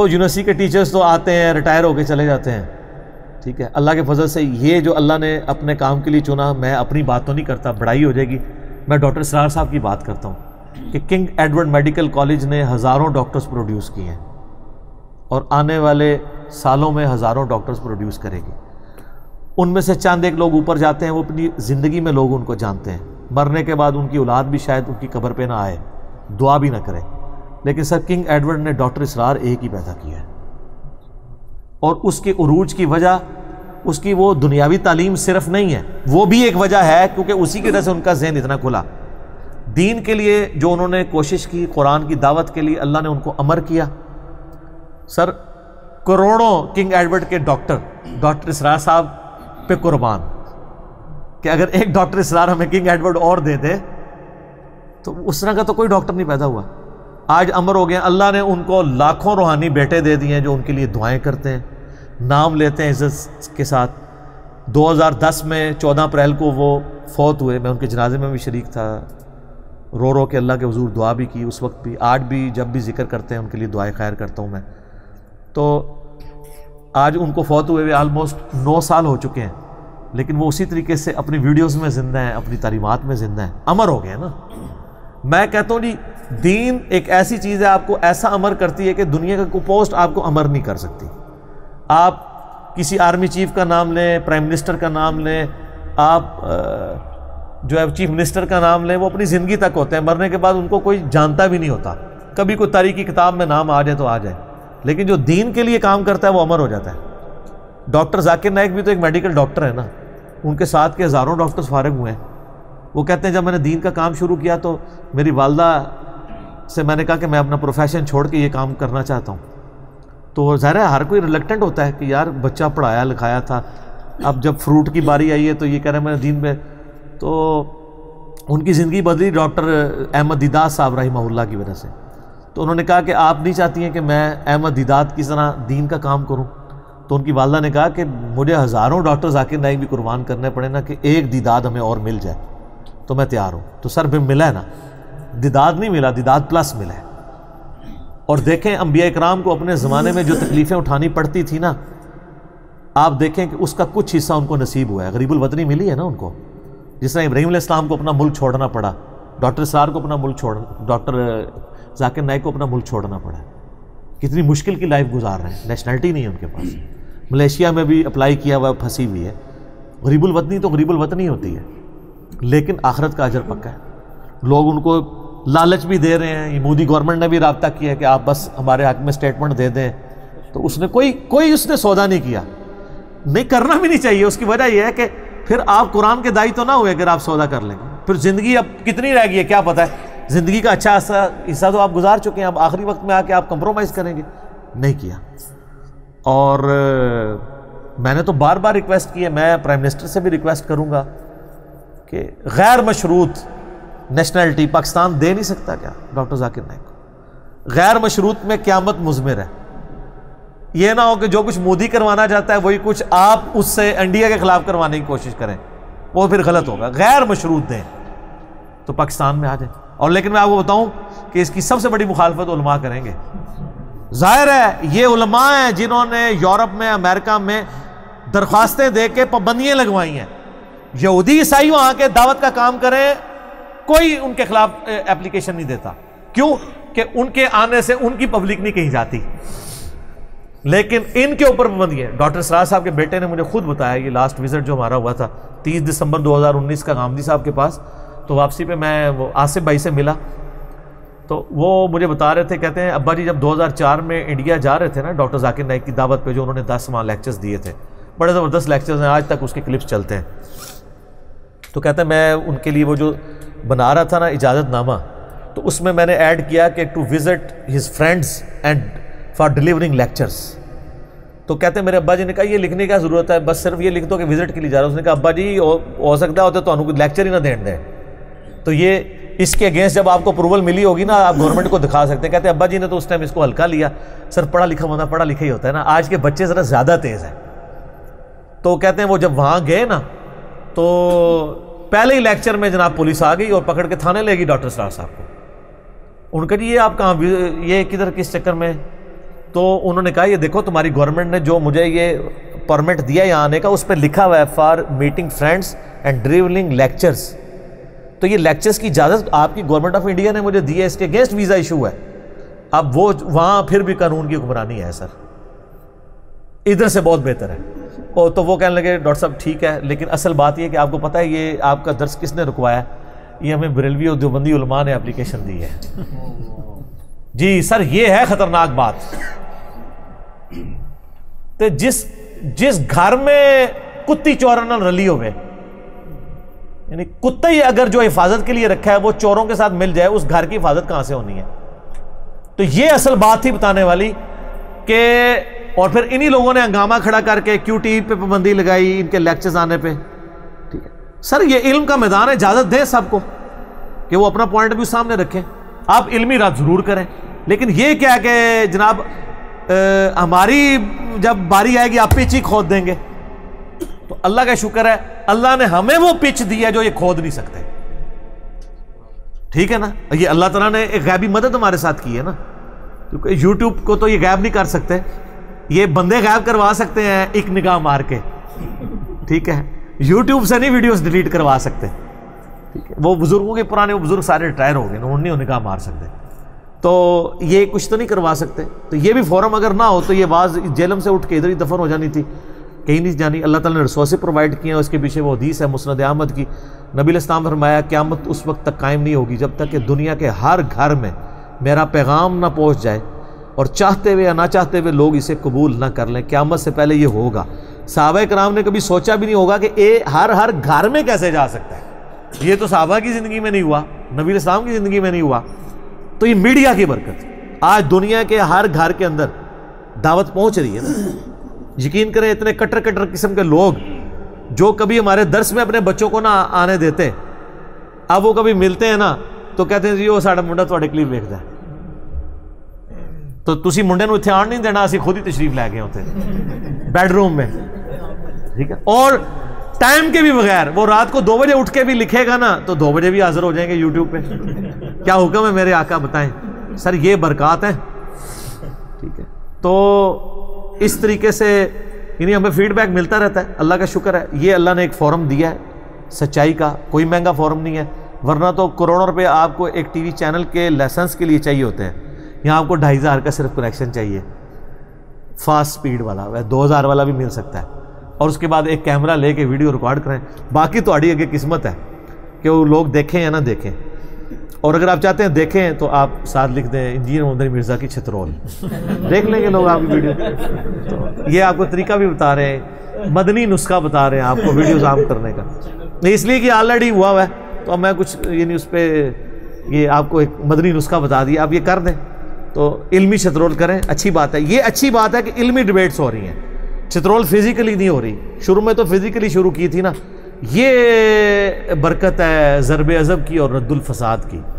وہ یونیورسٹی کے ٹیچرز تو آتے ہیں ریٹائر ہو کے چلے جاتے ہیں، ٹھیک ہے، اللہ کے فضل سے یہ جو اللہ نے اپنے کام کے لیے چنا، میں اپنی بات تو نہیں کرتا، بڑائی ہو جائے گی، میں ڈاکٹر اسرار صاحب کی بات کرتا ہوں کہ کنگ ایڈورڈ میڈیکل کالج نے ہزاروں ڈاکٹرز پروڈیوس کیے ہیں اور آنے والے سالوں میں ہزاروں ڈاکٹرز پروڈیوس کرے گی۔ ان میں سے چند ایک لوگ اوپر جاتے ہیں، وہ اپنی زندگی میں لوگ ان کو جانتے ہیں، مرنے کے بعد ان کی اولاد بھی شاید ان کی قبر پہ نہ آئے، دعا بھی نہ کرے، لیکن سر کنگ ایڈورڈ نے ڈاکٹر اسرار ایک ہی پیدا کیا ہے، اور اس کے عروج کی وجہ اس کی وہ دنیاوی تعلیم صرف نہیں ہے، وہ بھی ایک وجہ ہے، کیونکہ اسی کی وجہ سے ان کا ذہن اتنا کھلا۔ دین کے لیے جو انہوں نے کوشش کی، قرآن کی دعوت کے لیے اللہ نے ان کو امر کیا۔ سر کروڑوں کنگ ایڈورڈ کے ڈاکٹر اسرار صاحب پہ قربان، کہ اگر ایک ڈاکٹر اسرار ہمیں کنگ ایڈورڈ اور دے دے تو اس طرح کا تو کوئی ڈاکٹر نہیں پیدا ہوا۔ آج امر ہو گیا، اللہ نے ان کو لاکھوں روحانی بیٹے دے دیے ہیں جو ان کے لیے دعائیں کرتے ہیں، نام لیتے ہیں عزت کے ساتھ۔ 2010 میں 14 اپریل کو وہ فوت ہوئے، میں ان کے جنازے میں بھی شریک تھا، رو رو کے اللہ کے حضور دعا بھی کی اس وقت بھی، آج بھی جب بھی ذکر کرتے ہیں ان کے لیے دعائیں خیر کرتا ہوں میں۔ تو آج ان کو فوت ہوئے آلموسٹ 9 سال ہو چکے ہیں، لیکن وہ اسی طریقے سے اپنی ویڈیوز میں زندہ ہیں، اپنی تعلیمات میں زندہ ہیں، امر ہو گئے ہیں نا۔ میں کہتا ہوں جی دین ایک ایسی چیز ہے، آپ کو ایسا امر کرتی ہے کہ دنیا کا کوئی پوسٹ آپ کو امر نہیں کر سکتی۔ آپ کسی آرمی چیف کا نام لیں، پرائم منسٹر کا نام لیں، آپ جو ہے چیف منسٹر کا نام لیں، وہ اپنی زندگی تک ہوتے ہیں، مرنے کے بعد ان کو کوئی جانتا بھی نہیں ہوتا، کبھی کوئی تاریخی کتاب میں نام آ جائے تو آ جائے، لیکن جو دین کے لیے کام کرتا ہے وہ امر ہو جاتا ہے۔ ڈاکٹر ذاکر نائک بھی تو ایک میڈیکل ڈاکٹر ہے نا، ان کے ساتھ کے ہزاروں ڈاکٹرز فارغ ہوئے ہیں۔ وہ کہتے ہیں جب میں نے دین کا کام شروع کیا تو میری والدہ سے میں نے کہا کہ میں اپنا پروفیشن چھوڑ کے یہ کام کرنا چاہتا ہوں، تو ظاہر ہے ہر کوئی ریلیکٹنٹ ہوتا ہے کہ یار بچہ پڑھایا لکھایا تھا، اب جب فروٹ کی باری آئی ہے تو یہ کہہ رہے ہیں میں دین میں، تو ان کی زندگی بدلی ڈاکٹر احمد دیدات صاحب رحمہ اللہ کی وجہ سے۔ تو انہوں نے کہا کہ آپ نہیں چاہتی ہیں کہ میں احمد دیدات کی طرح دین کا کام کروں؟ تو ان کی والدہ نے کہا کہ مجھے ہزاروں ڈاکٹر ذاکر نائک بھی قربان کرنے پڑے نا کہ ایک دیدات ہمیں اور مل جائے تو میں تیار ہوں۔ تو سر بھی ملا ہے نا، دیدات نہیں ملا، دیدات پلس ملا ہے۔ اور دیکھیں انبیاء اکرام کو اپنے زمانے میں جو تکلیفیں اٹھانی پڑتی تھی نا، آپ دیکھیں کہ اس کا کچھ حصہ ان کو نصیب ہوا ہے، غریب الوطنی ملی ہے نا ان کو، جس طرح ابراہیم علیہ السلام کو اپنا ملک چھوڑنا پڑا، ڈاکٹر اسرار کو اپنا ملک ڈاکٹر ذاکر نائک کو اپنا ملک چھوڑنا پڑا، کتنی مشکل کی لائف گزار رہے ہیں، نیشنلٹی نہیں ہے ان کے پاس، ملیشیا میں بھی اپلائی کیا ہوا پھنسی ہوئی ہے۔ غریب الوطنی تو غریب الوطنی ہوتی ہے، لیکن آخرت کا اجر پکا ہے۔ لوگ ان کو لالچ بھی دے رہے ہیں، یہ مودی گورنمنٹ نے بھی رابطہ کیا ہے کہ آپ بس ہمارے حق میں سٹیٹمنٹ دے دیں، تو اس نے کوئی اس نے سودا نہیں کیا، نہیں کرنا بھی نہیں چاہیے۔ اس کی وجہ یہ ہے کہ پھر آپ قرآن کے داعی تو نہ ہوئے اگر آپ سودا کر لیں گے، پھر زندگی اب کتنی رہ گئی ہے کیا پتہ ہے، زندگی کا اچھا حصہ تو آپ گزار چکے ہیں، اب آخری وقت میں آ کے آپ کمپرومائز کریں گے، نہیں کیا۔ اور میں نے تو بار بار ریکویسٹ کی ہے، میں پرائم منسٹر سے بھی ریکویسٹ کروں گا کہ غیر مشروط نیشنلٹی پاکستان دے نہیں سکتا کیا ڈاکٹر ذاکر نائک کو؟ غیر مشروط میں قیامت مضمر ہے، یہ نہ ہو کہ جو کچھ مودی کروانا چاہتا ہے وہی کچھ آپ اس سے انڈیا کے خلاف کروانے کی کوشش کریں، وہ پھر غلط ہوگا۔ غیر مشروط دیں تو پاکستان میں آ جائیں۔ اور لیکن میں آپ کو بتاؤں کہ اس کی سب سے بڑی مخالفت علماء کریں گے۔ ظاہر ہے یہ علماء ہیں جنہوں نے یورپ میں، امریکہ میں درخواستیں دے کے پابندیاں لگوائی ہیں، یہودی عیسائی وہاں کے دعوت کا کام کریں، کوئی ان کے خلاف اپلیکیشن نہیں دیتا، کیوں کہ ان کے آنے سے ان کی پبلک نہیں کہیں جاتی، لیکن ان کے اوپر پابندی ہے۔ ڈاکٹر اسرار صاحب کے بیٹے نے مجھے خود بتایا، یہ لاسٹ وزٹ جو ہمارا ہوا تھا 30 دسمبر 2019 کا غامدی صاحب کے پاس، تو واپسی پہ میں وہ آصف بھائی سے ملا، تو وہ مجھے بتا رہے تھے، کہتے ہیں ابا جی جب 2004 میں انڈیا جا رہے تھے نا ڈاکٹر ذاکر نائک کی دعوت پہ، جو انہوں نے 10 ماہ لیکچرز دیے تھے، بڑے زبردست لیکچرز ہیں، آج تک اس کے کلپس چلتے ہیں، تو کہتے ہیں میں ان کے لیے وہ جو بنا رہا تھا نا اجازت نامہ، تو اس میں میں نے ایڈ کیا کہ to visit his friends and for delivering lectures. تو کہتے ہیں میرے ابا جی نے کہا یہ لکھنے کی کیا ضرورت ہے، بس صرف یہ لکھ دو کہ وزٹ کے لیے جا رہا ہوں۔ اس نے کہا ابا جی ہو سکتا ہوتا تو انہوں کو لیکچر ہی نہ دین دیں، تو یہ اس کے اگینسٹ جب آپ کو اپروول ملی ہوگی نا آپ گورنمنٹ کو دکھا سکتے ہیں۔ کہتے ہیں ابا جی نے تو اس ٹائم اس کو ہلکا لیا، سر پڑھا لکھا بندہ پڑھا لکھا ہی ہوتا ہے نا، آج کے بچے ذرا زیادہ تیز ہیں۔ تو کہتے ہیں وہ جب وہاں گئے نا تو پہلے ہی لیکچر میں جناب پولیس آ گئی اور پکڑ کے تھانے لے گئی ڈاکٹر اسرار صاحب کو۔ ان کا جی یہ آپ کہاں، یہ کدھر کس چکر میں؟ تو انہوں نے کہا یہ دیکھو تمہاری گورنمنٹ نے جو مجھے یہ پرمٹ دیا یہاں آنے کا اس پہ لکھا ہوا ہے for meeting friends and travelling lectures, تو یہ لیکچرز کی اجازت آپ کی گورنمنٹ آف انڈیا نے مجھے دی ہے، اس کے اگینسٹ ویزا ایشو ہے. اب وہ وہاں پھر بھی قانون کی حکمرانی ہے سر، ادھر سے بہت بہتر ہے. تو وہ کہنے لگے ڈاکٹر صاحب ٹھیک ہے، لیکن اصل بات یہ کہ آپ کو پتہ ہے یہ آپ کا درس کس نے رکوایا؟ یہ ہمیں بریلوی اور دیوبندی علماء نے اپلیکیشن دی ہے. جی سر یہ ہے خطرناک بات. تو جس گھر میں کتی چوروں نال رلی ہوئے، یعنی کتا ہی اگر جو حفاظت کے لیے رکھا ہے وہ چوروں کے ساتھ مل جائے، اس گھر کی حفاظت کہاں سے ہونی ہے؟ تو یہ اصل بات تھی بتانے والی کہ، اور پھر انہی لوگوں نے ہنگامہ کھڑا کر کے کیو ٹی وی پہ پابندی لگائی ان کے لیکچرز آنے پہ. ٹھیک ہے سر یہ علم کا میدان ہے، اجازت دیں سب کو کہ وہ اپنا پوائنٹ بھی سامنے رکھیں، آپ علمی رات ضرور کریں، لیکن یہ کیا کہ جناب ہماری جب باری آئے گی آپ پچ ہی کھود دیں گے. تو اللہ کا شکر ہے اللہ نے ہمیں وہ پچ دی ہے جو یہ کھود نہیں سکتے. ٹھیک ہے نا، یہ اللہ تعالیٰ نے ایک غیبی مدد ہمارے ساتھ کی ہے نا، کیونکہ یوٹیوب کو تو یہ غائب نہیں کر سکتے، یہ بندے غائب کروا سکتے ہیں ایک نگاہ مار کے. ٹھیک ہے، یوٹیوب سے نہیں ویڈیوز ڈیلیٹ کروا سکتے. ٹھیک ہے، وہ بزرگوں کے پرانے وہ بزرگ سارے ریٹائر ہو گئے، انہوں نے نگاہ مار سکتے، تو یہ کچھ تو نہیں کروا سکتے. تو یہ بھی فورم اگر نہ ہو تو یہ باز جیلم سے اٹھ کے ادھر ہی دفن ہو جانی تھی، کہیں نہیں جانی. اللہ تعالیٰ نے ریسورسز پرووائڈ کیے ہیں، اس کے پیچھے وہ حدیث ہے مسند احمد کی، نبی علیہ السلام فرمایا قیامت اس وقت تک قائم نہیں ہوگی جب تک کہ دنیا کے ہر گھر میں میرا پیغام نہ پہنچ جائے، اور چاہتے ہوئے یا نہ چاہتے ہوئے لوگ اسے قبول نہ کر لیں. قیامت سے پہلے یہ ہوگا. صحابہ کرام نے کبھی سوچا بھی نہیں ہوگا کہ ہر گھر میں کیسے جا سکتا ہے. یہ تو صحابہ کی زندگی میں نہیں ہوا، نبی علیہ السلام کی زندگی میں نہیں ہوا. تو یہ میڈیا کی برکت، آج دنیا کے ہر گھر کے اندر دعوت پہنچ رہی ہے نا. یقین کریں اتنے کٹر قسم کے لوگ جو کبھی ہمارے درس میں اپنے بچوں کو نہ آنے دیتے، اب وہ کبھی ملتے ہیں نا تو کہتے ہیں جی وہ ساڑا منڈا تھوڑے کلپ ویکھدا ہے، تو تسی منڈے نو اتنے آن نہیں دینا، اسی خود ہی تشریف لے گئے ہوتے بیڈ روم میں. ٹھیک ہے، اور ٹائم کے بھی بغیر وہ رات کو 2 بجے اٹھ کے بھی لکھے گا نا تو 2 بجے بھی حاضر ہو جائیں گے یوٹیوب پہ. کیا حکم ہے میرے آقا بتائیں سر، یہ برکات ہیں. ٹھیک ہے، تو اس طریقے سے یعنی ہمیں فیڈ بیک ملتا رہتا ہے، اللہ کا شکر ہے. یہ اللہ نے ایک فورم دیا ہے سچائی کا، کوئی مہنگا فورم نہیں ہے، ورنہ تو کروڑوں روپے آپ کو ایک ٹی وی چینل کے لائسنس کے لیے چاہیے ہوتے ہیں. یہاں آپ کو 2500 کا صرف کنیکشن چاہیے، فاسٹ سپیڈ والا، 2000 والا بھی مل سکتا ہے، اور اس کے بعد ایک کیمرہ لے کے ویڈیو ریکارڈ کریں. باقی تو اڑی اگے قسمت ہے کہ وہ لوگ دیکھیں یا نہ دیکھیں. اور اگر آپ چاہتے ہیں دیکھیں تو آپ ساتھ لکھ دیں انجینئر محمد مرزا کی چھترول، دیکھ لیں گے لوگ آپ کی ویڈیو. تو یہ آپ کو طریقہ بھی بتا رہے ہیں، مدنی نسخہ بتا رہے ہیں آپ کو ویڈیوز عام کرنے کا، اس لیے کہ آلریڈی ہوا ہے. تو اب میں کچھ یعنی اس پہ یہ آپ کو ایک مدنی نسخہ بتا دیا، آپ یہ کر دیں تو علمی چھترول کریں. اچھی بات ہے، یہ اچھی بات ہے کہ علمی ڈیبیٹس ہو رہی ہیں، چھترول فزیکلی نہیں ہو رہی. شروع میں تو فزیکلی شروع کی تھی نا، یہ برکت ہے ضرب عضب کی اور رد الفساد کی.